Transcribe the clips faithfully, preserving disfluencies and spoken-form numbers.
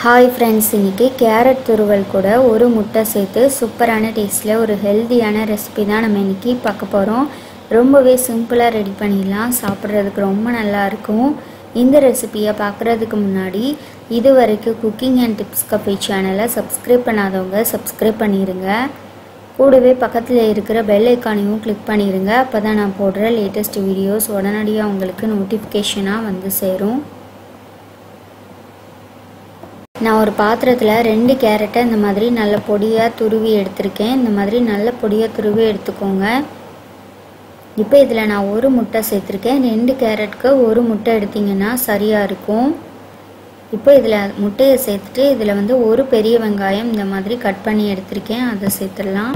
High friends इनकी carrot तुरुवल கூட ஒரு முட்டை சேர்த்து சூப்பரான டேஸ்ட்ல ஒரு ஹெல்தியான ரெசிபி தான் நம்ம இன்னைக்கு பார்க்க போறோம். ரொம்பவே சிம்பிளா ரெடி பண்ணிடலாம். சாப்பிடுறதுக்கு ரொம்ப நல்லா இருக்கும். இந்த ரெசிபியை பார்க்கிறதுக்கு முன்னாடி இதுவரைக்கும் குக்கிங் அண்ட் டிப்ஸ் கஃபே சேனலை சப்ஸ்கிரைப் பண்ணாதவங்க சப்ஸ்கிரைப் பண்ணிருங்க. கூடவே பக்கத்துல இருக்கிற பெல் ஐகானையும் கிளிக் பண்ணிருங்க. அப்பதான் நான் போடுற லேட்டஸ்ட் வீடியோஸ் உடனடியாக உங்களுக்கு நோட்டிஃபிகேஷனா வந்து சேரும். நான் ஒரு பாத்திரத்துல ரெண்டு கேரட்டை இந்த மாதிரி நல்ல பொடியா துருவி எடுத்துர்க்கேன். இந்த மாதிரி நல்ல பொடியா துருவி எடுத்துக்கோங்க. இப்போ இதுல நான் ஒரு முட்டை சேர்த்திருக்கேன். ரெண்டு கேரட்டுக்கு ஒரு முட்டை எடுத்தீங்கன்னா சரியா இருக்கும். இப்போ இதுல முட்டையை சேர்த்துட்டு இதுல வந்து ஒரு பெரிய வெங்காயம் இந்த மாதிரி கட் பண்ணி எடுத்துர்க்கேன். அதை சேர்த்துடலாம்.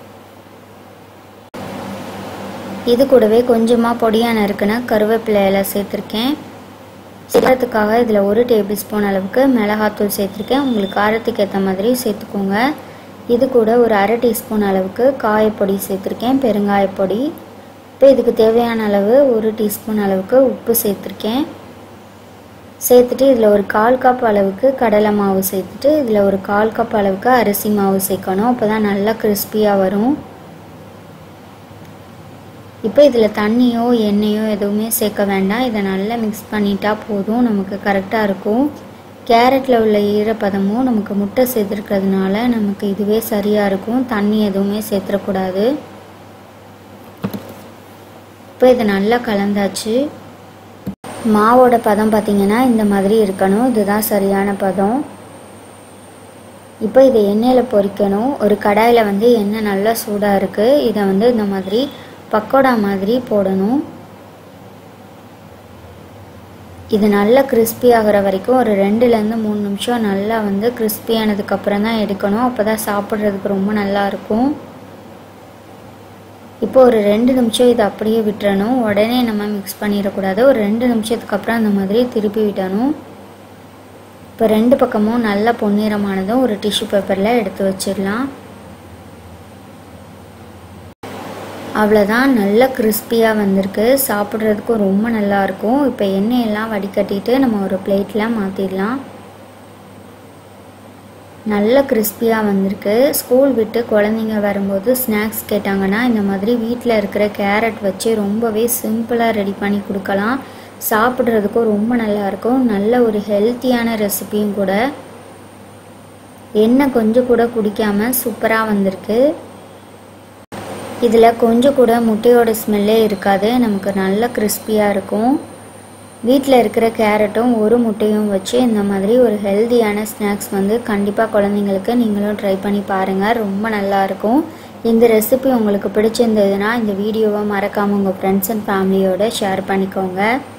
இது கூடவே கொஞ்சமா பொடியா நறுக்குன கருவேப்பிலை இலை சேர்த்திருக்கேன். சேர்க்கிறதுக்காக இதில் ஒரு டேபிள் ஸ்பூன் அளவுக்கு மிளகாத்தூள் சேர்த்துருக்கேன். உங்களுக்கு காரத்துக்கு ஏற்ற மாதிரி சேர்த்துக்கோங்க. இது கூட ஒரு அரை டீஸ்பூன் அளவுக்கு காயப்பொடி சேர்த்துருக்கேன், பெருங்காயப்பொடி. இப்போ இதுக்கு தேவையான அளவு ஒரு டீஸ்பூன் அளவுக்கு உப்பு சேர்த்துருக்கேன். சேர்த்துட்டு இதில் ஒரு கால் கப் அளவுக்கு கடலை மாவு சேர்த்துட்டு இதில் ஒரு கால் கப் அளவுக்கு அரிசி மாவு சேர்க்கணும். அப்போ தான் நல்லா கிறிஸ்பியாக வரும். இப்போ இதில் தண்ணியோ எண்ணெயோ எதுவுமே சேர்க்க வேண்டாம். இதை நல்லா மிக்ஸ் பண்ணிட்டா போதும், நமக்கு கரெக்டாக இருக்கும். கேரட்டில் உள்ள ஈரப்பதமும் நமக்கு முட்டை சேர்த்துருக்கிறதுனால நமக்கு இதுவே சரியாக இருக்கும். தண்ணி எதுவுமே சேர்த்துடக்கூடாது. இப்போ இதை நல்லா கலந்தாச்சு. மாவோட பதம் பார்த்திங்கன்னா இந்த மாதிரி இருக்கணும். இதுதான் சரியான பதம். இப்போ இதை எண்ணெயில் பொரிக்கணும். ஒரு கடாயில் வந்து எண்ணெய் நல்லா சூடாக இருக்குது. இதை வந்து இந்த மாதிரி பக்கோடா மாதிரி போடணும். இது நல்லா கிறிஸ்பி ஆகிற வரைக்கும் ஒரு ரெண்டுலேருந்து மூணு நிமிஷம் நல்லா வந்து கிறிஸ்பி ஆனதுக்கப்புறம் தான் எடுக்கணும். அப்போ தான் சாப்பிட்றதுக்கு ரொம்ப நல்லா இருக்கும். இப்போ ஒரு ரெண்டு நிமிஷம் இதை அப்படியே விட்டுறணும். உடனே நம்ம மிக்ஸ் பண்ணிடக்கூடாது. ஒரு ரெண்டு நிமிஷத்துக்கு அப்புறம் அந்த மாதிரி திருப்பி விடணும். இப்போ ரெண்டு பக்கமும் நல்லா பொன்னிறமானதும் ஒரு டிஷ்யூ பேப்பரில் எடுத்து வச்சிடலாம். அவ்வளோதான், நல்லா கிறிஸ்பியாக வந்திருக்கு. சாப்பிட்றதுக்கும் ரொம்ப நல்லாயிருக்கும். இப்போ எண்ணெயெல்லாம் வடிகட்டிட்டு நம்ம ஒரு பிளேட்டில் மாற்றிடலாம். நல்லா கிறிஸ்பியாக வந்திருக்கு. ஸ்கூல் விட்டு குழந்தைங்க வரும்போது ஸ்நாக்ஸ் கேட்டாங்கன்னா இந்த மாதிரி வீட்டில் இருக்கிற கேரட் வச்சு ரொம்பவே சிம்பிளாக ரெடி பண்ணி கொடுக்கலாம். சாப்பிட்றதுக்கும் ரொம்ப நல்லாயிருக்கும். நல்ல ஒரு ஹெல்த்தியான ரெசிபியும் கூட. எண்ணெய் கொஞ்சம் கூட குடிக்காமல் சூப்பராக வந்திருக்கு. இதில் கொஞ்சம் கூட முட்டையோட ஸ்மெல்லே இருக்காது. நமக்கு நல்ல கிறிஸ்பியாக இருக்கும். வீட்டில் இருக்கிற கேரட்டும் ஒரு முட்டையும் வச்சு இந்த மாதிரி ஒரு ஹெல்தியான ஸ்நாக்ஸ் வந்து கண்டிப்பாக குழந்தைங்களுக்கு நீங்களும் ட்ரை பண்ணி பாருங்கள். ரொம்ப நல்லாயிருக்கும். இந்த ரெசிபி உங்களுக்கு பிடிச்சிருந்ததுன்னா இந்த வீடியோவை மறக்காமல் உங்கள் ஃப்ரெண்ட்ஸ் அண்ட் ஃபேமிலியோட ஷேர் பண்ணிக்கோங்க.